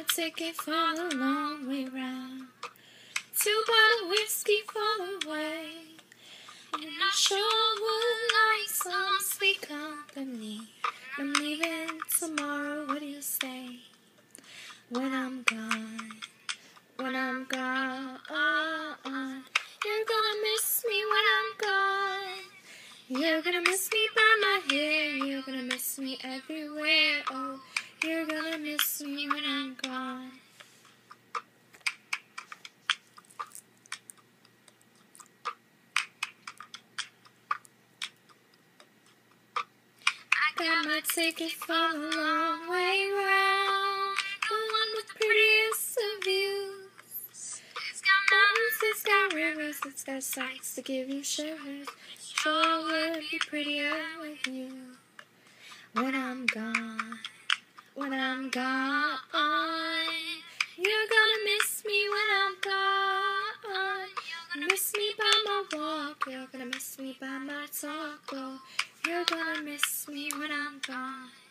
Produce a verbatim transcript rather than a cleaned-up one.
my ticket for the long way round. Two bottle whiskey for the way. And I sure would like some sweet company. I'm leaving tomorrow, what do you say? When I'm gone, when I'm gone, you're gonna miss me when I'm gone. You're gonna miss me by my hair, you're gonna miss me everywhere. Oh, you're gonna miss me when I'm gone. I got my ticket for the long way round, the one with prettiest of views. It's got mountains, it's got rivers, it's got sights to give you shivers. Sure would be prettier with you. When I'm gone, when I'm gone, you're gonna miss me when I'm gone. You're gonna miss me by my walk, you're gonna miss me by my talk. Oh, you're gonna miss me when I'm gone.